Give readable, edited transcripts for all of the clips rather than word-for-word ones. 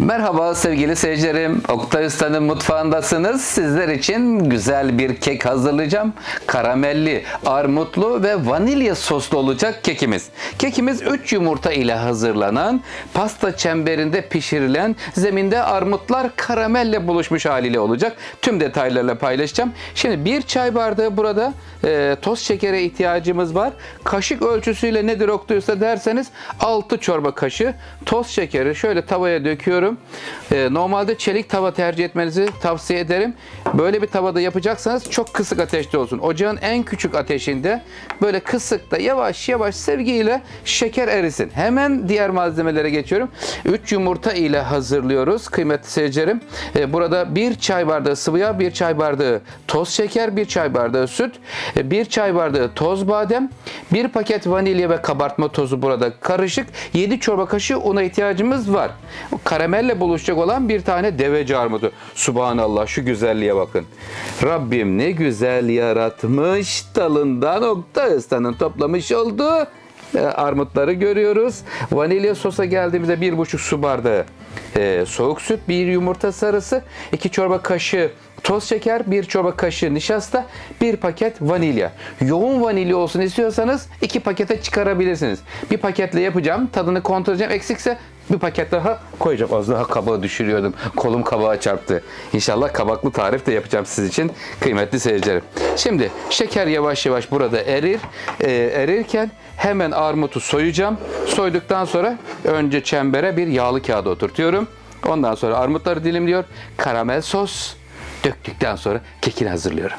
Merhaba sevgili seyircilerim. Oktay Usta'nın mutfağındasınız. Sizler için güzel bir kek hazırlayacağım. Karamelli, armutlu ve vanilya soslu olacak kekimiz. Kekimiz 3 yumurta ile hazırlanan, pasta çemberinde pişirilen, zeminde armutlar karamelle buluşmuş haliyle olacak. Tüm detaylarla paylaşacağım. Şimdi bir çay bardağı burada toz şekere ihtiyacımız var. Kaşık ölçüsüyle nedir Oktay Usta derseniz 6 çorba kaşığı toz şekeri şöyle tavaya döküyorum. Normalde çelik tava tercih etmenizi tavsiye ederim. Böyle bir tavada yapacaksanız çok kısık ateşte olsun. Ocağın en küçük ateşinde böyle kısıkta yavaş yavaş sevgiyle şeker erisin. Hemen diğer malzemelere geçiyorum. 3 yumurta ile hazırlıyoruz kıymetli seyircilerim. Burada 1 çay bardağı sıvı yağ, 1 çay bardağı toz şeker, 1 çay bardağı süt, 1 çay bardağı toz badem, 1 paket vanilya ve kabartma tozu burada karışık. 7 çorba kaşığı una ihtiyacımız var. Karamelle buluşacak olan bir tane deveci armudu. Subhanallah, şu güzelliğe bakın. Rabbim ne güzel yaratmış. Dalından Oktay Usta'nın toplamış olduğu armutları görüyoruz. Vanilya sosa geldiğimizde 1,5 su bardağı soğuk süt, 1 yumurta sarısı, 2 çorba kaşığı toz şeker, 1 çorba kaşığı nişasta, 1 paket vanilya. Yoğun vanilya olsun istiyorsanız 2 pakete çıkarabilirsiniz. Bir paketle yapacağım. Tadını kontrol edeceğim. Eksikse bir paket daha koyacağım. Az daha kabağı düşürüyordum. Kolum kabağa çarptı. İnşallah kabaklı tarif de yapacağım siz için kıymetli seyircilerim. Şimdi şeker yavaş yavaş burada erir. Erirken hemen armutu soyacağım. Soyduktan sonra önce çembere bir yağlı kağıda oturtuyorum. Ondan sonra armutları dilimliyor. Karamel sos döktükten sonra kekini hazırlıyorum.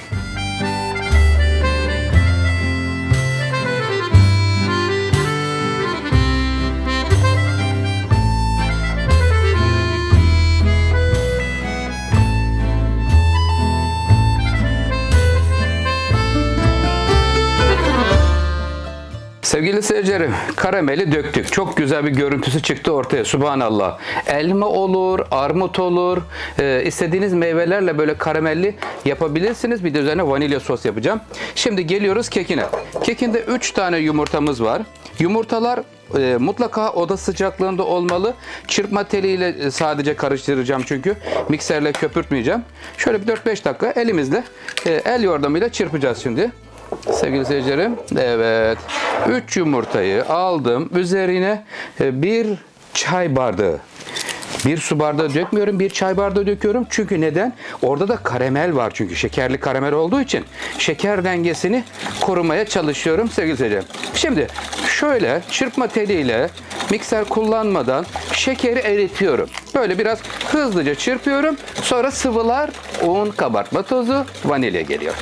Sevgili seyircilerim, karameli döktük. Çok güzel bir görüntüsü çıktı ortaya. Subhanallah. Elma olur, armut olur. İstediğiniz meyvelerle böyle karamelli yapabilirsiniz. Bir de üzerine vanilya sos yapacağım. Şimdi geliyoruz kekine. Kekinde 3 tane yumurtamız var. Yumurtalar mutlaka oda sıcaklığında olmalı. Çırpma teliyle sadece karıştıracağım çünkü. Mikserle köpürtmeyeceğim. Şöyle bir 4-5 dakika elimizle, el yordamıyla çırpacağız şimdi. Sevgili seyircilerim, evet, 3 yumurtayı aldım, üzerine 1 çay bardağı, 1 su bardağı dökmüyorum, 1 çay bardağı döküyorum. Çünkü neden? Orada da karamel var, çünkü şekerli karamel olduğu için şeker dengesini korumaya çalışıyorum sevgili seyircilerim. Şimdi şöyle çırpma teliyle, mikser kullanmadan şekeri eritiyorum. Böyle biraz hızlıca çırpıyorum. Sonra sıvılar, un, kabartma tozu, vanilya geliyor.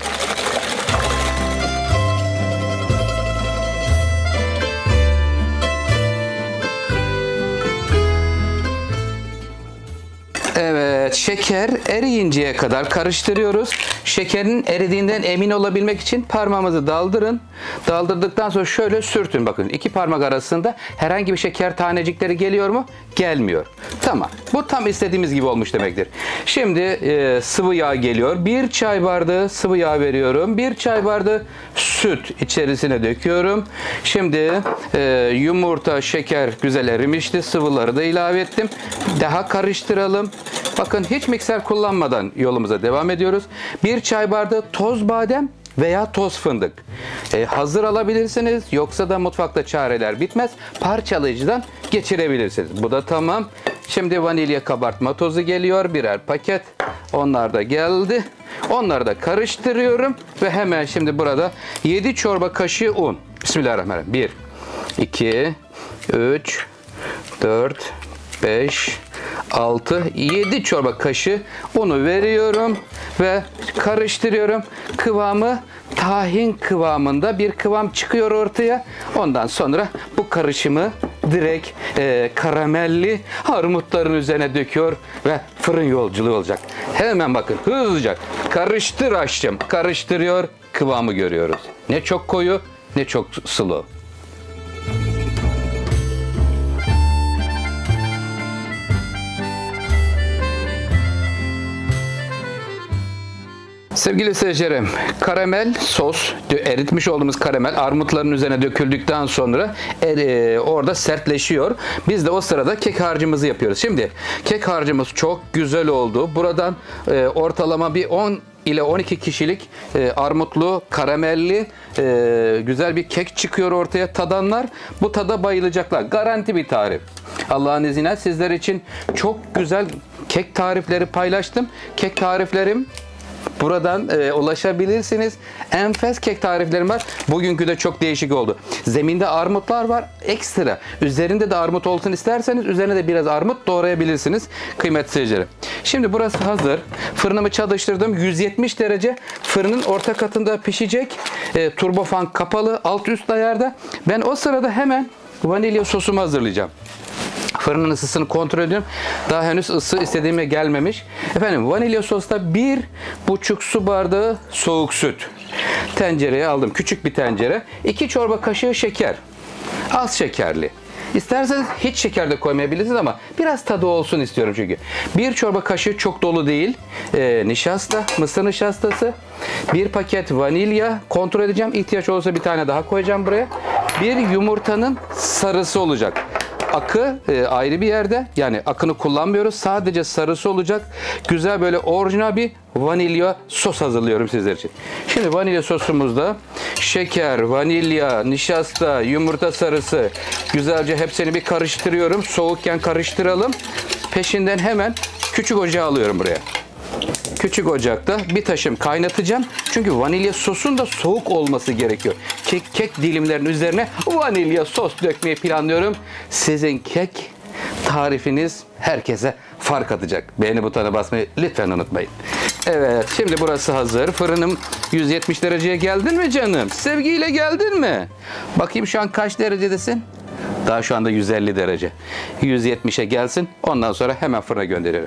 Evet, şeker eriyinceye kadar karıştırıyoruz. Şekerin eridiğinden emin olabilmek için parmağımızı daldırın. Daldırdıktan sonra şöyle sürtün. Bakın 2 parmak arasında herhangi bir şeker tanecikleri geliyor mu? Gelmiyor. Tamam. Bu tam istediğimiz gibi olmuş demektir. Şimdi sıvı yağ geliyor. 1 çay bardağı sıvı yağ veriyorum. 1 çay bardağı süt içerisine döküyorum. Şimdi yumurta, şeker güzel erimişti. Sıvıları da ilave ettim. Daha karıştıralım. Bakın hiç mikser kullanmadan yolumuza devam ediyoruz. 1 çay bardağı toz badem veya toz fındık. Hazır alabilirsiniz. Yoksa da mutfakta çareler bitmez. Parçalayıcıdan geçirebilirsiniz. Bu da tamam. Şimdi vanilya kabartma tozu geliyor. Birer paket. Onlar da geldi. Onları da karıştırıyorum. Ve hemen şimdi burada 7 çorba kaşığı un. Bismillahirrahmanirrahim. 1, 2, 3, 4, 5, 6, 7 çorba kaşığı unu veriyorum ve karıştırıyorum. Kıvamı tahin kıvamında bir kıvam çıkıyor ortaya. Ondan sonra bu karışımı direkt karamelli armutların üzerine döküyor ve fırın yolculuğu olacak. Hemen bakın hızlıca karıştır aşçım. Karıştırıyor, kıvamı görüyoruz. Ne çok koyu ne çok sulu. Sevgili seyircilerim, karamel sos, eritmiş olduğumuz karamel armutların üzerine döküldükten sonra orada sertleşiyor. Biz de o sırada kek harcımızı yapıyoruz. Şimdi kek harcımız çok güzel oldu. Buradan ortalama bir 10 ile 12 kişilik armutlu, karamelli güzel bir kek çıkıyor ortaya. Tadanlar bu tada bayılacaklar. Garanti bir tarif. Allah'ın izniyle sizler için çok güzel kek tarifleri paylaştım. Kek tariflerim buradan ulaşabilirsiniz. Enfes kek tariflerim var. Bugünkü de çok değişik oldu. Zeminde armutlar var. Ekstra. Üzerinde de armut olsun isterseniz üzerine de biraz armut doğrayabilirsiniz. Kıymetli seyircilerim. Şimdi burası hazır. Fırınımı çalıştırdım. 170 derece fırının orta katında pişecek. Turbofan kapalı. Alt üst ayarda. Ben o sırada hemen vanilya sosumu hazırlayacağım. Fırının ısısını kontrol ediyorum. Daha henüz ısı istediğime gelmemiş. Efendim vanilya sosta 1,5 su bardağı soğuk süt. Tencereye aldım. Küçük bir tencere. 2 çorba kaşığı şeker. Az şekerli. İsterseniz hiç şeker de koymayabilirsiniz ama biraz tadı olsun istiyorum çünkü. 1 çorba kaşığı çok dolu değil. Nişasta, mısır nişastası. 1 paket vanilya. Kontrol edeceğim. İhtiyaç olursa bir tane daha koyacağım buraya. 1 yumurtanın sarısı olacak. Akı ayrı bir yerde. Yani akını kullanmıyoruz. Sadece sarısı olacak. Güzel böyle orijinal bir vanilya sos hazırlıyorum sizler için. Şimdi vanilya sosumuzda şeker, vanilya, nişasta, yumurta sarısı. Güzelce hepsini bir karıştırıyorum. Soğukken karıştıralım. Peşinden hemen küçük ocağa alıyorum buraya. Küçük ocakta bir taşım kaynatacağım. Çünkü vanilya sosun da soğuk olması gerekiyor. Kek dilimlerinin üzerine vanilya sos dökmeyi planlıyorum. Sizin kek tarifiniz herkese fark atacak. Beğeni butonuna basmayı lütfen unutmayın. Evet, şimdi burası hazır. Fırınım 170 dereceye geldin mi canım? Sevgiyle geldin mi? Bakayım şu an kaç derecedesin? Daha şu anda 150 derece. 170'e gelsin. Ondan sonra hemen fırına gönderiyorum.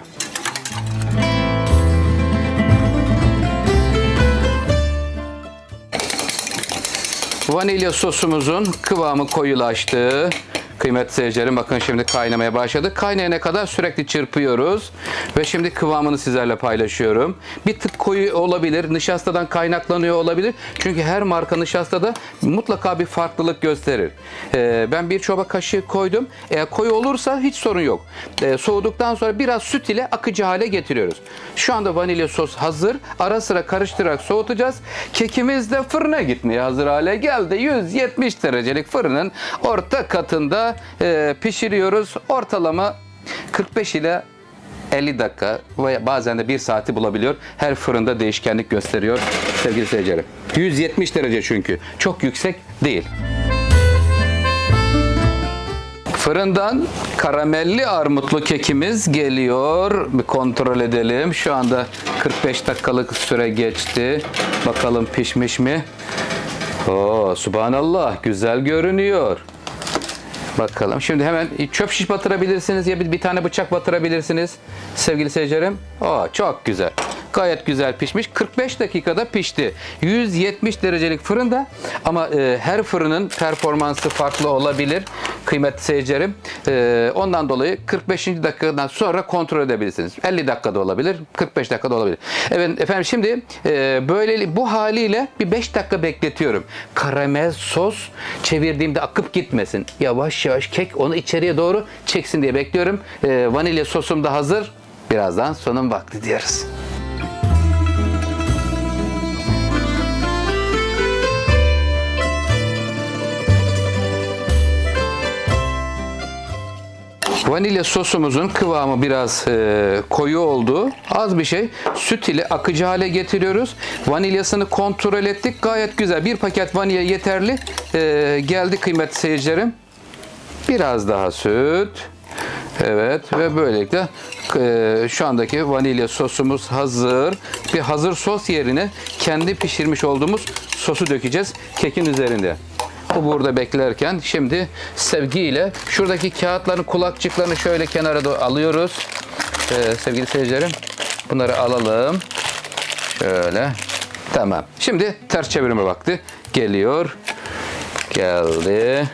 Vanilya sosumuzun kıvamı koyulaştı. Kıymetli seyircilerim bakın şimdi kaynamaya başladı. Kaynayana kadar sürekli çırpıyoruz. Ve şimdi kıvamını sizlerle paylaşıyorum. Bir tık koyu olabilir. Nişastadan kaynaklanıyor olabilir. Çünkü her marka nişastada mutlaka bir farklılık gösterir. Ben 1 çorba kaşığı koydum. Eğer koyu olursa hiç sorun yok. Soğuduktan sonra biraz süt ile akıcı hale getiriyoruz. Şu anda vanilya sos hazır. Ara sıra karıştırarak soğutacağız. Kekimiz de fırına gitmeye hazır hale geldi. 170 derecelik fırının orta katında pişiriyoruz. Ortalama 45 ile 50 dakika ve bazen de 1 saati bulabiliyor. Her fırında değişkenlik gösteriyor sevgili seyircilerim. 170 derece çünkü. Çok yüksek değil. Fırından karamelli armutlu kekimiz geliyor. Bir kontrol edelim. Şu anda 45 dakikalık süre geçti. Bakalım pişmiş mi? Oo, subhanallah güzel görünüyor. Bakalım. Şimdi hemen çöp şiş batırabilirsiniz ya bir tane bıçak batırabilirsiniz sevgili seyircilerim. Oo, çok güzel. Gayet güzel pişmiş. 45 dakikada pişti. 170 derecelik fırında ama her fırının performansı farklı olabilir. Kıymetli seyircilerim. Ondan dolayı 45. dakikadan sonra kontrol edebilirsiniz. 50 dakikada olabilir. 45 dakikada olabilir. Evet efendim şimdi böyle bu haliyle bir 5 dakika bekletiyorum. Karamel sos çevirdiğimde akıp gitmesin. Yavaş yavaş kek onu içeriye doğru çeksin diye bekliyorum. Vanilya sosum da hazır. Birazdan sunum vakti diyoruz. Vanilya sosumuzun kıvamı biraz koyu oldu. Az bir şey süt ile akıcı hale getiriyoruz. Vanilyasını kontrol ettik. Gayet güzel. 1 paket vanilya yeterli. Geldi kıymetli seyircilerim. Biraz daha süt. Evet ve böylelikle şu andaki vanilya sosumuz hazır. Bir hazır sos yerine kendi pişirmiş olduğumuz sosu dökeceğiz kekin üzerinde. Bu burada beklerken şimdi sevgiyle şuradaki kağıtların kulakçıklarını şöyle kenara doğru alıyoruz. Sevgili seyircilerim bunları alalım. Şöyle. Tamam. Şimdi ters çevirme vakti geliyor. Geldi.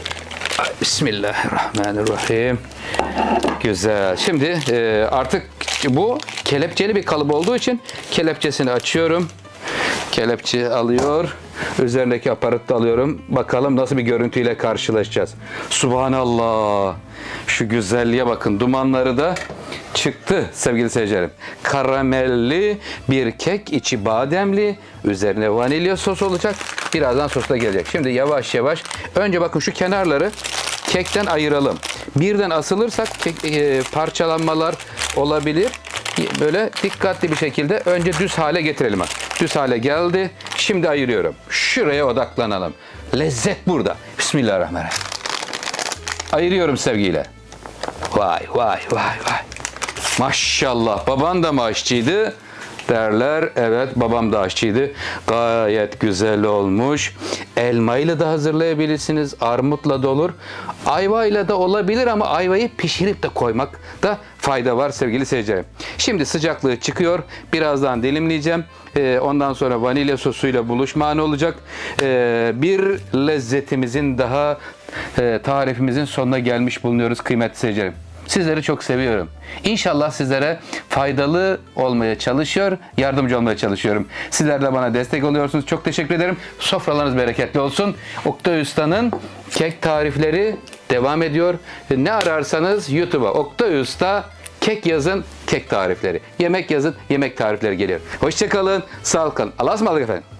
Bismillahirrahmanirrahim. Güzel. Şimdi artık Bu kelepçeli bir kalıp olduğu için kelepçesini açıyorum. Kelepçe alıyor. Üzerindeki aparatı da alıyorum. Bakalım nasıl bir görüntüyle karşılaşacağız. Subhanallah. Şu güzelliğe bakın. Dumanları da çıktı sevgili seyircilerim. Karamelli bir kek, içi bademli. Üzerine vanilya sos olacak. Birazdan sos da gelecek. Şimdi yavaş yavaş. Önce bakın şu kenarları kekten ayıralım. Birden asılırsak parçalanmalar olabilir. Böyle dikkatli bir şekilde önce düz hale getirelim. Düz hale geldi. Şimdi ayırıyorum. Şuraya odaklanalım. Lezzet burada. Bismillahirrahmanirrahim. Ayırıyorum sevgiyle. Vay vay vay vay. Maşallah. Baban da mı aşçıydı derler. Evet, babam da aşçıydı. Gayet güzel olmuş. Elmayla da hazırlayabilirsiniz. Armutla da olur. Ayvayla da olabilir ama ayvayı pişirip de koymakta fayda var sevgili seyircilerim. Şimdi sıcaklığı çıkıyor. Birazdan dilimleyeceğim. Ondan sonra vanilya sosuyla buluşma anı olacak. Bir lezzetimizin daha tarifimizin sonuna gelmiş bulunuyoruz kıymetli seyircilerim. Sizleri çok seviyorum. İnşallah sizlere faydalı olmaya çalışıyor, yardımcı olmaya çalışıyorum. Sizler de bana destek oluyorsunuz. Çok teşekkür ederim. Sofralarınız bereketli olsun. Oktay Usta'nın kek tarifleri devam ediyor. Ne ararsanız YouTube'a Oktay Usta kek yazın, kek tarifleri. Yemek yazın, yemek tarifleri geliyor. Hoşça kalın, sağ kalın. Allah'a ısmarladık efendim.